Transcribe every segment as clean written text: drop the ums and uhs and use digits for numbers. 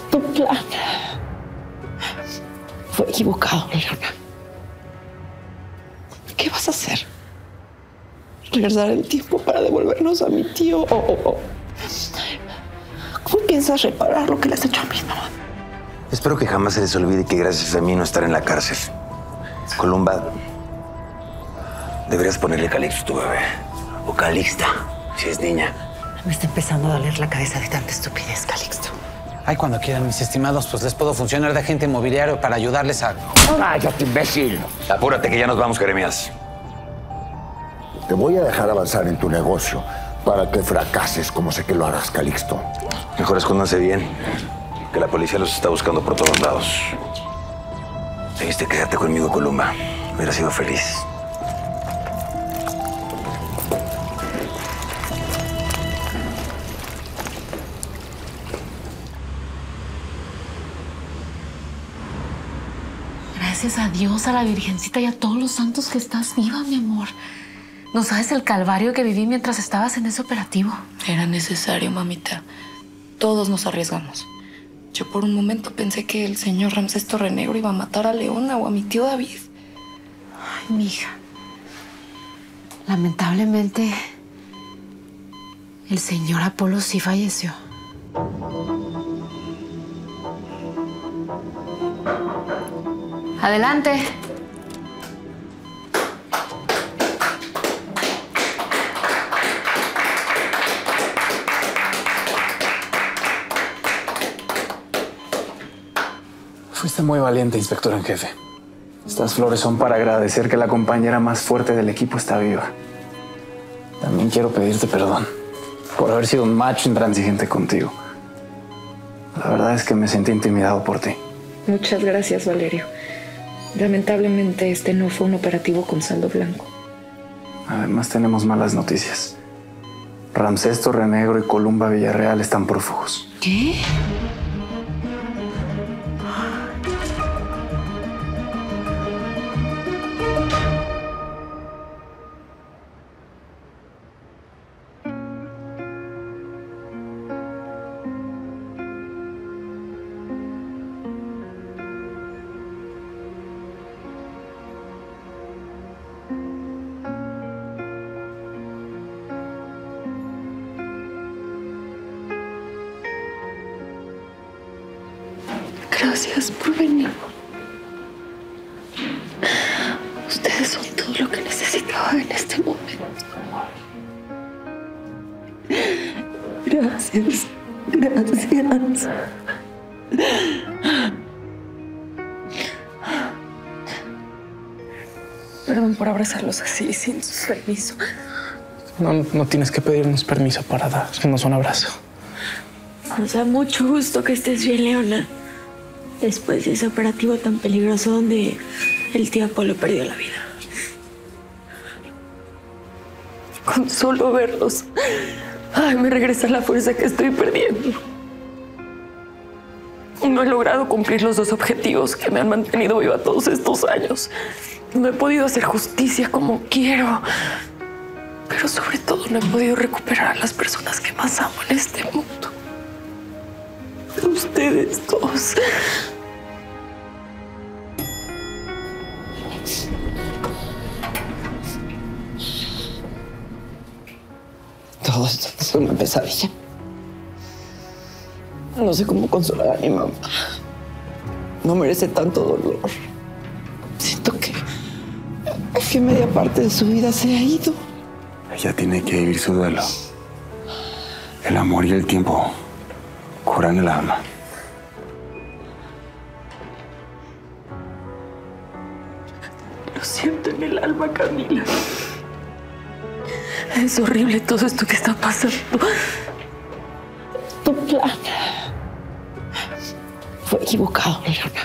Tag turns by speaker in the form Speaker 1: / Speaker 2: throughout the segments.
Speaker 1: Tu plan fue equivocado, Leona. ¿Qué vas a hacer? ¿Regresar el tiempo para devolvernos a mi tío? ¿Cómo piensas reparar lo que le has hecho a mi mamá?
Speaker 2: Espero que jamás se les olvide que gracias a mí no estar en la cárcel. Columba, deberías ponerle Calixto a tu bebé. O Calixta, si es niña.
Speaker 1: Me está empezando a doler la cabeza de tanta estupidez, Calixto.
Speaker 3: Ay, cuando quieran, mis estimados, pues les puedo funcionar de agente inmobiliario para ayudarles a...
Speaker 2: ¡Cállate, imbécil! Apúrate que ya nos vamos, Jeremías.
Speaker 4: Te voy a dejar avanzar en tu negocio para que fracases como sé que lo harás, Calixto.
Speaker 2: Mejor escóndanse bien, que la policía los está buscando por todos lados. Debiste quedarte conmigo, Columba. Hubiera sido feliz.
Speaker 5: Gracias a Dios, a la Virgencita y a todos los santos que estás viva, mi amor. No sabes el calvario que viví mientras estabas en ese operativo.
Speaker 6: Era necesario, mamita. Todos nos arriesgamos. Yo por un momento pensé que el señor Ramsés Torrenegro iba a matar a Leona o a mi tío David.
Speaker 5: Ay, mija. Lamentablemente, el señor Apolo sí falleció. Adelante.
Speaker 3: Fuiste muy valiente, inspector en jefe. Estas flores son para agradecer que la compañera más fuerte del equipo está viva. También quiero pedirte perdón por haber sido un macho intransigente contigo. La verdad es que me sentí intimidado por ti.
Speaker 6: Muchas gracias, Valerio. Lamentablemente este no fue un operativo con saldo blanco.
Speaker 3: Además tenemos malas noticias. Ramsés Torrenegro y Columba Villarreal están prófugos.
Speaker 5: ¿Qué?
Speaker 6: Gracias por venir. Ustedes son todo lo que necesitaba en este momento. Gracias. Gracias. Perdón por abrazarlos así, sin su permiso.
Speaker 3: No tienes que pedirnos permiso para darnos un abrazo.
Speaker 7: Nos da mucho gusto que estés bien, Leona. Después de ese operativo tan peligroso donde el tío Apolo perdió la vida.
Speaker 6: Con solo verlos, me regresa la fuerza que estoy perdiendo. No he logrado cumplir los dos objetivos que me han mantenido viva todos estos años. No he podido hacer justicia como quiero. Pero sobre todo no he podido recuperar a las personas que más amo en este mundo. Ustedes dos.
Speaker 1: Todo esto es una pesadilla. No sé cómo consolar a mi mamá. No merece tanto dolor. Siento que media parte de su vida se ha ido.
Speaker 4: Ella tiene que vivir su duelo. El amor y el tiempo curan el alma.
Speaker 6: Lo siento en el alma, Camila. Es horrible todo esto que está pasando.
Speaker 1: Tu plan fue equivocado, Leona.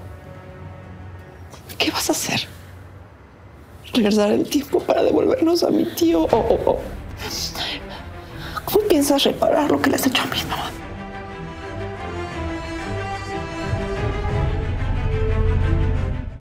Speaker 1: ¿Qué vas a hacer? ¿Regresar el tiempo para devolvernos a mi tío? ¿Cómo piensas reparar lo que le has hecho a mi mamá?